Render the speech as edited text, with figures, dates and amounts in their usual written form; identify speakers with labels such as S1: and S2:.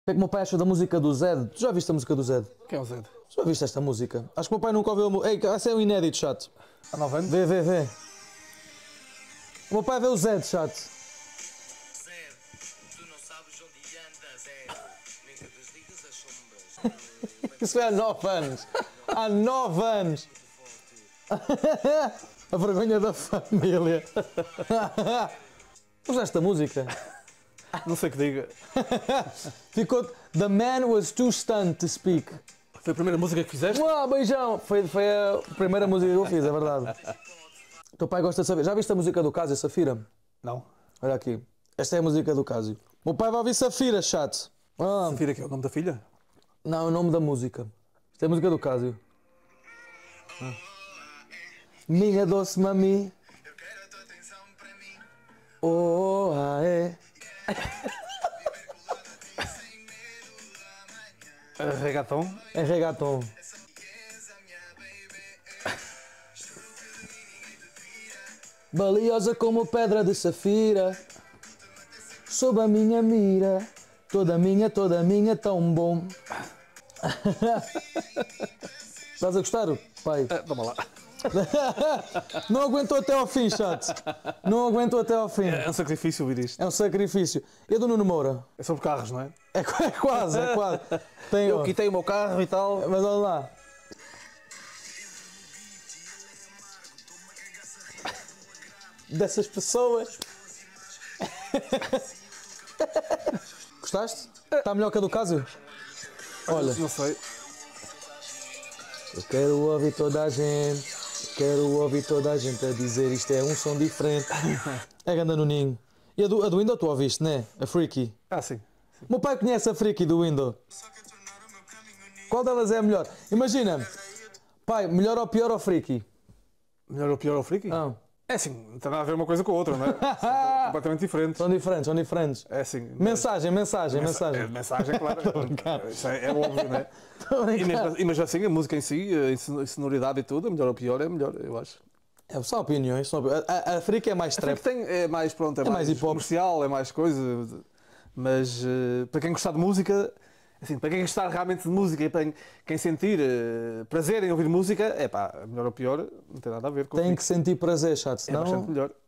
S1: que o meu pai acha da música do Zed? Tu já viste a música do Zed?
S2: Quem é o Zed?
S1: Já viste esta música? Acho que o meu pai nunca ouviu a música. Ei, essa é um inédito, chato.
S2: Há 9 anos?
S1: Vê. O meu pai vê o Zed, chato.
S3: Zé, tu não sabes onde andas, Zé. Nunca desligas as sombras.
S1: Isso foi há 9 anos. Há 9 anos. A vergonha da família. Usaste a música?
S2: Não sei o que diga.
S1: Ficou. The man was too stunned to speak.
S2: Foi a primeira música que fizeste?
S1: Uau, beijão! Foi a primeira música que eu fiz, é verdade. O teu pai gosta de saber. Já viste a música do Cásio, Safira?
S2: Não.
S1: Olha aqui. Esta é a música do Cásio. O meu pai vai ouvir Safira, chato. Ah,
S2: Safira, que é o nome da filha?
S1: não, é o nome da música. Isto é a música do Cásio. Minha doce mami.
S3: Eu quero a tua atenção para mim.
S1: Oh, ah, é.
S3: Sem medo da manhã.
S2: Regatão?
S1: É reggaeton.
S3: Essa riqueza, minha baby. Juro que de mim ninguém te tira.
S1: Valiosa como pedra de safira. Sob a minha mira. Toda minha, tão bom. Estás a gostar, pai?
S2: Vamos lá.
S1: Não aguentou até ao fim, chato. Não aguentou até ao fim.
S2: É um sacrifício ouvir isto.
S1: É um sacrifício. E a do Nuno Moura?
S2: É sobre carros, não é?
S1: É quase. Tem,
S2: Eu
S1: ó,
S2: quitei o meu carro e tal.
S1: mas olha lá. Dessas pessoas. Gostaste? Está melhor que a do Cásio? Olha,
S2: Não sei.
S1: eu quero ouvir toda a gente. Quero ouvir toda a gente a dizer isto é um som diferente. É ganda no ninho. E a do Windows tu ouviste, né? A Freaky.
S2: Ah, sim.
S1: O meu pai conhece a Freaky do Windows. Qual delas é a melhor? Imagina, pai, melhor ou pior ou Freaky?
S2: Melhor ou pior ou freaky?
S1: Não.
S2: É assim, não tem nada a ver uma coisa com a outra, não é? São completamente diferentes.
S1: São diferentes.
S2: É assim.
S1: Mensagem.
S2: É, mensagem, claro. Isso é óbvio, não é?
S1: Estou a brincar.
S2: E mesmo assim, a música em si, a sonoridade e tudo, melhor ou pior, é melhor, eu acho.
S1: É, são opiniões. A Freaky é mais
S2: A
S1: trap.
S2: Freak é mais, pronto, é
S1: mais
S2: mais
S1: hip hop.
S2: comercial, é mais coisa. Mas para quem gostar de música, assim, para quem gostar realmente de música e para quem sentir prazer em ouvir música, é pá, melhor ou pior, não tem nada a ver com
S1: Tem
S2: o
S1: que sentir prazer, chato.
S2: É
S1: Senão
S2: bastante melhor.